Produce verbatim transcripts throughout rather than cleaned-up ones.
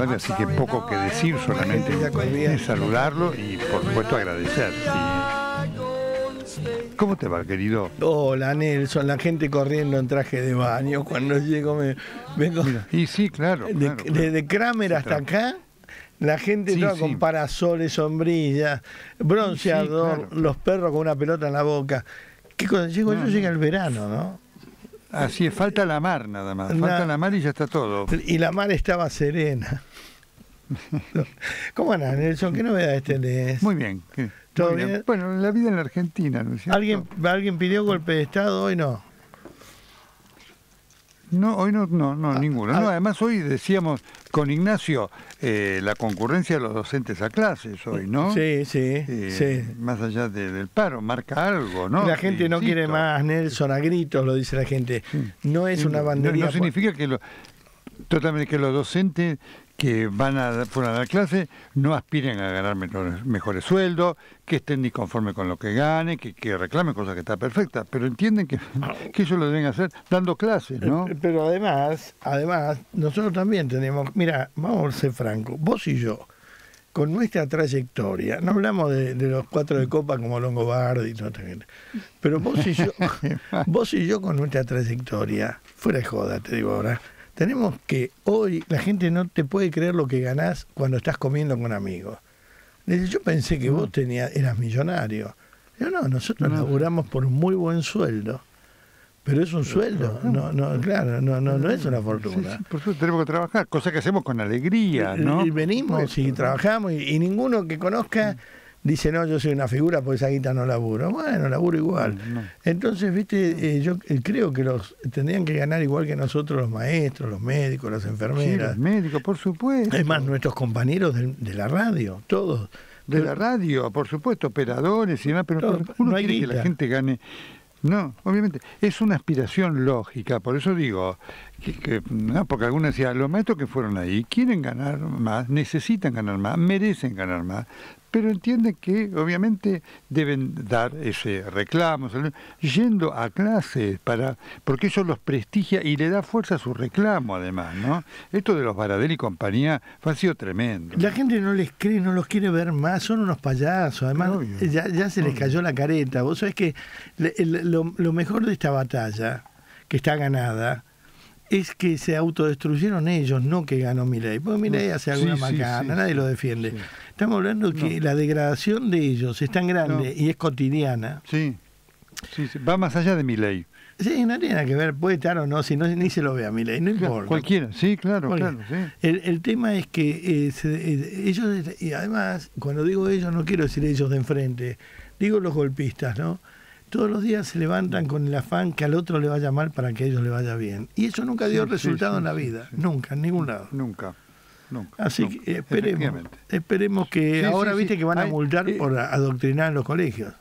saludarle, así que poco que decir, solamente es saludarlo y por supuesto agradecer. Y... ¿Cómo te va, querido? Hola, Nelson, la gente corriendo en traje de baño. Cuando llego me vengo. Mira, y sí, claro. De, claro, claro. Desde Kramer sí, hasta acá, la gente sí, toda sí. con parasoles, sombrillas, bronceador, sí, claro. Los perros con una pelota en la boca. ¿Qué cosa? Llego no, yo, llega el verano, ¿no? Así es, falta la mar nada más. Falta la, la mar y ya está todo. Y la mar estaba serena. ¿Cómo andas, Nelson? ¿Qué novedades tenés? Muy bien. ¿Todo Muy bien? bien? Bueno, la vida en la Argentina, ¿no es cierto? ¿Alguien, ¿Alguien pidió golpe de Estado? Hoy no. No, hoy no, no, no, ah, ninguno. No, además hoy decíamos con Ignacio eh, la concurrencia de los docentes a clases hoy, ¿no? Sí, sí, eh, sí. Más allá de, del paro, marca algo, ¿no? La gente no quiere más, Nelson, a gritos lo dice la gente. Sí. No es una bandería. No, no significa que lo, totalmente que los docentes que van a, fueron a dar clase no aspiren a ganar mejores, mejores sueldos, que estén disconformes con lo que ganen, que, que reclamen cosas que está perfecta, pero entienden que, que ellos lo deben hacer dando clases, ¿no? Pero además, además, nosotros también tenemos, mira, vamos a ser francos, vos y yo, con nuestra trayectoria, no hablamos de, de los cuatro de copa como Longobardi y todo esto, pero vos y yo, vos y yo con nuestra trayectoria, fuera de joda, te digo ahora, tenemos que hoy la gente no te puede creer lo que ganás cuando estás comiendo con amigos. Yo pensé que vos tenías, eras millonario. Yo no, nosotros no. laburamos por un muy buen sueldo. Pero es un sueldo, no, no, claro, no, no, no es una fortuna. Sí, sí, por eso tenemos que trabajar, cosa que hacemos con alegría, ¿no? Y venimos y trabajamos y, y ninguno que conozca dice, no, yo soy una figura, pues esa guita no laburo. Bueno, laburo igual. No, no. Entonces, viste, eh, yo creo que los tendrían que ganar igual que nosotros los maestros, los médicos, las enfermeras. Sí, los médicos, por supuesto. Es más, nuestros compañeros de, de la radio, todos. De la radio, por supuesto, operadores y demás, pero todo, uno no quiere que la gente gane. No, obviamente, es una aspiración lógica, por eso digo, que, que, no, porque algunos decían, los maestros que fueron ahí quieren ganar más, necesitan ganar más, merecen ganar más, pero entienden que obviamente deben dar ese reclamo, yendo a clases, para porque eso los prestigia y le da fuerza a su reclamo además, ¿no? Esto de los Baradel y compañía fue, ha sido tremendo. La gente no les cree, no los quiere ver más, son unos payasos, además obvio, ya, ya se les obvio. cayó la careta. Vos sabés que lo, lo mejor de esta batalla, que está ganada, es que se autodestruyeron ellos, no que ganó Milei. Porque Milei hace alguna sí, macana, sí, sí, nadie sí, lo defiende. Sí. Estamos hablando de que no. la degradación de ellos es tan grande no. y es cotidiana. Sí. sí, sí, va más allá de Milei. Sí, no tiene nada que ver, puede estar o no, si no ni se lo ve a Milei, no importa. Cualquiera, sí, claro, Cualquiera. claro. Sí. El, el tema es que eh, se, eh, ellos, y además, cuando digo ellos, no quiero decir ellos de enfrente, digo los golpistas, ¿no? Todos los días se levantan con el afán que al otro le vaya mal para que a ellos le vaya bien. Y eso nunca dio sí, resultado sí, en la vida, sí, sí. nunca, en ningún lado. Nunca, nunca. Así nunca, que esperemos, esperemos que sí, ahora sí, viste sí. que van a multar Ay, por adoctrinar en los colegios.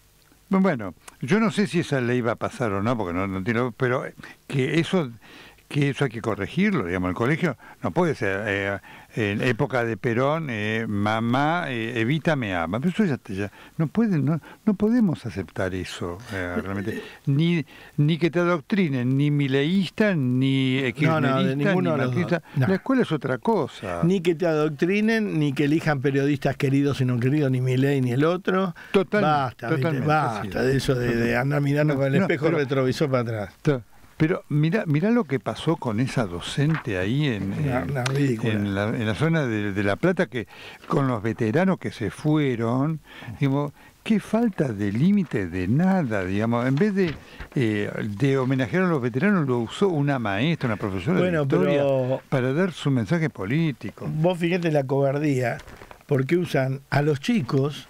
Bueno, yo no sé si esa ley va a pasar o no, porque no, no tiene, pero que eso... que eso hay que corregirlo, digamos, el colegio no puede ser, eh, en época de Perón, eh, mamá, eh, Evita me ama, pero eso ya, ya no pueden, no, no podemos aceptar eso, eh, realmente, ni ni que te adoctrinen, ni mileísta, ni kirchnerista, no, no, ni marxista, no. La escuela es otra cosa. Ni que te adoctrinen, ni que elijan periodistas queridos y no queridos, ni Milei ni el otro. Total, basta, totalmente, basta sí, de eso de, de andar mirando no, con el no, espejo pero, retrovisor para atrás. To, Pero mira, mira lo que pasó con esa docente ahí en, una, una en, la, en la zona de, de La Plata, que con los veteranos que se fueron, digamos, qué falta de límite de nada, digamos, en vez de, eh, de homenajear a los veteranos, lo usó una maestra, una profesora bueno, de historia pero para dar su mensaje político. Vos fíjate la cobardía, porque usan a los chicos,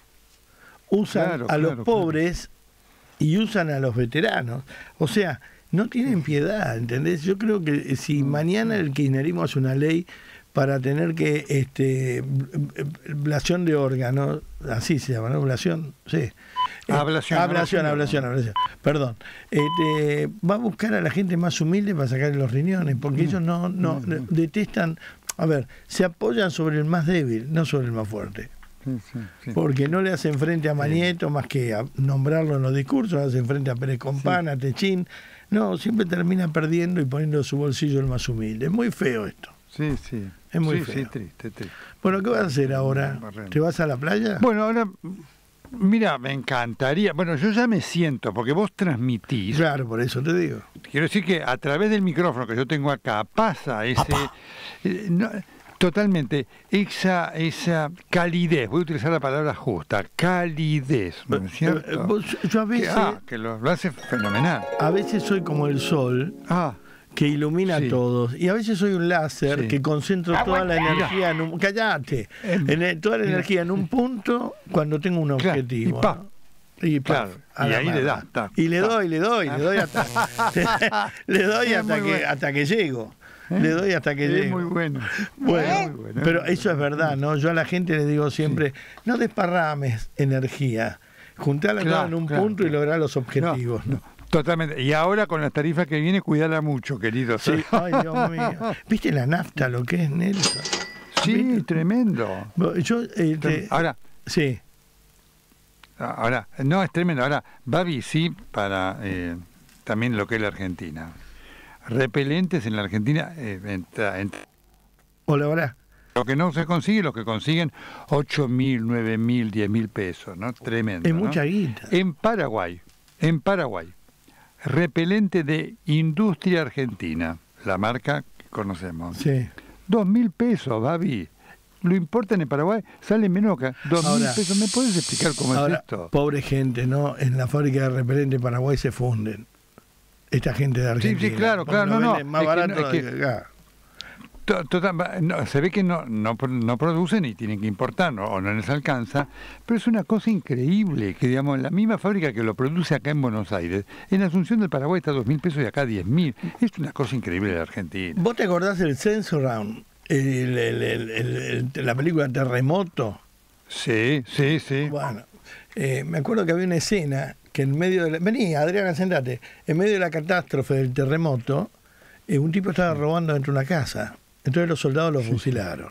usan claro, a claro, los pobres claro. y usan a los veteranos. O sea, no tienen piedad, ¿entendés? Yo creo que si mañana el kirchnerismo hace una ley para tener que, este, ablación de órganos, así se llama, ¿no? Ablación, sí. Ablación, ablación, ablación, ablación, perdón. Este, va a buscar a la gente más humilde para sacarle los riñones, porque ellos no, no, no detestan, a ver, se apoyan sobre el más débil, no sobre el más fuerte. Sí, sí, sí. Porque no le hacen frente a Manieto más que a nombrarlo en los discursos, le hacen frente a Pérez Compán, sí. a Techín. No, siempre termina perdiendo y poniendo su bolsillo el más humilde. Es muy feo esto. Sí, sí. Es muy sí, feo. Sí, triste, triste. Bueno, ¿qué vas a hacer ahora? ¿Te vas a la playa? Bueno, ahora, mira, me encantaría. Bueno, yo ya me siento, porque vos transmitís. Claro, por eso te digo. Quiero decir que a través del micrófono que yo tengo acá pasa ese. Eh, no, totalmente, esa, esa calidez, voy a utilizar la palabra justa, calidez, ¿no es cierto? Eh, vos, yo a veces. Que, ah, que lo, lo hace fenomenal. A veces soy como el sol. Ah. Que ilumina sí. a todos. Y a veces soy un láser sí. que concentro toda la energía en un... ¡Cállate! En el, toda la energía en un punto cuando tengo un objetivo. Claro, y, ¿no? y, pa, claro, y ahí le das. Y le doy, le doy, le doy hasta, le doy hasta, que, bueno. hasta que llego. ¿Eh? Le doy hasta que es llego. Muy bueno. Bueno, muy bueno. Pero eso es verdad, ¿no? Yo a la gente le digo siempre, sí. no desparrames energía. Juntala claro, en un claro, punto claro. y lograr los objetivos. No, no. Totalmente. Y ahora con las tarifas que viene, cuidala mucho, querido. Sí, ay, Dios mío. ¿Viste la nafta, lo que es, Nelson? Sí, ¿viste? Tremendo. Yo, eh, te... Ahora, sí. Ahora, no, es tremendo. Ahora, Babi, sí, para eh, también lo que es la Argentina. Repelentes en la Argentina, eh, entra, entra. Hola, hola. Lo que no se consigue, los que consiguen ocho mil, nueve mil, diez mil pesos, ¿no? Tremendo. Es ¿no? mucha guita. En Paraguay, en Paraguay. Repelente de Industria Argentina, la marca que conocemos. Sí. Dos mil pesos, Babi. Lo importan en Paraguay, sale menos acá. Dos mil pesos. ¿Me puedes explicar cómo ahora, es esto? Pobre gente, ¿no? En la fábrica de repelente de Paraguay se funden. Esta gente de Argentina. Sí, sí, claro, claro. No, no. Más es barato que, no, es que, que acá. Total, no, se ve que no, no, no producen y tienen que importar, ¿no? O no les alcanza, pero es una cosa increíble que, digamos, la misma fábrica que lo produce acá en Buenos Aires, en Asunción del Paraguay está dos mil pesos y acá diez mil. Es una cosa increíble de Argentina. ¿Vos te acordás del Sensoround? El, el, el, el, el, el, la película Terremoto. Sí, sí, sí. Bueno, eh, me acuerdo que había una escena que en medio de la... Vení, Adriana, sentate. En medio de la catástrofe del terremoto, eh, un tipo estaba robando dentro de una casa. Entonces los soldados lo sí, fusilaron.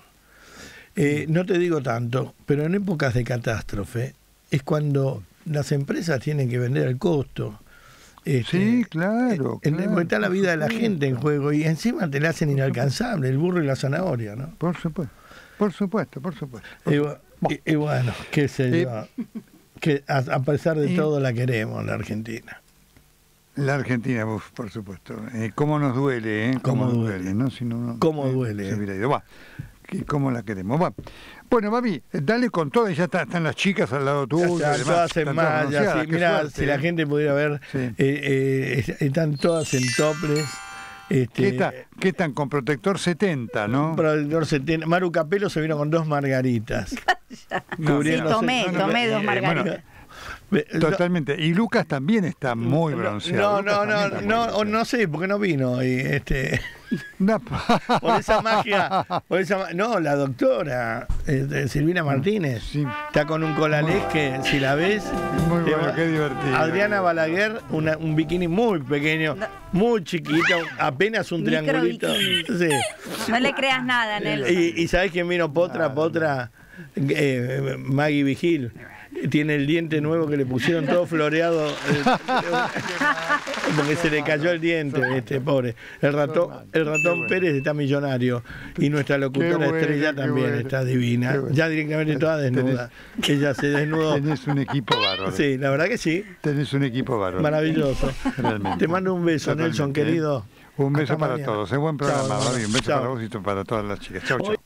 Eh, no te digo tanto, pero en épocas de catástrofe es cuando las empresas tienen que vender al costo. Este, sí, claro. En, claro está la vida de la gente en juego y encima te la hacen inalcanzable, el burro y la zanahoria, ¿no? Por supuesto, por supuesto, por supuesto. Por y, supuesto. Y, y bueno, qué sé yo, eh, que a, a pesar de eh, todo la queremos, la Argentina. La Argentina, uf, por supuesto. Eh, ¿Cómo nos duele? Eh? ¿Cómo, ¿Cómo duele? duele ¿no? Si no, no ¿Cómo eh, duele? Se hubiera ido. Va. ¿Cómo la queremos? Va. Bueno, Babi, dale con todo. Ya está, están las chicas al lado tuyo. Ya están todas en malla. Sí, mirá, si la gente pudiera ver, sí. eh, eh, están todas en toples. Este, ¿Qué, está, ¿Qué están con protector setenta, no? Protector setenta. Maru Capelo se vino con dos margaritas. no, sí, tomé, no, no, tomé no, dos margaritas. Bueno, totalmente. Y Lucas también está muy bronceado. No, no, no, no, no, no sé, porque no vino. Y este, no. por esa magia, por esa, no, la doctora este, Silvina Martínez sí. está con un colalés que si la ves, muy bueno, va, qué divertido. Adriana Balaguer, una, un bikini muy pequeño, no. muy chiquito, apenas un Micro triangulito. Sí. No le creas nada, Nelson. Y, y ¿sabes quién vino? Potra, ah, Potra, eh, Maggie Vigil. Tiene el diente nuevo que le pusieron todo floreado eh, porque se le cayó el diente, este pobre. El ratón, el ratón Pérez está millonario y nuestra locutora bueno, Estrella también bueno, está divina. Bueno. Ya directamente toda desnuda. Tenés, Ella se desnudó. Tenés un equipo bárbaro. Sí, la verdad que sí. Tenés un equipo bárbaro. Maravilloso. Realmente. Te mando un beso, Totalmente. Nelson, querido. Un beso Hasta para mañana. todos. Es buen programa, chao, Babi. Un beso chao. para vos y para todas las chicas. Chau, chau.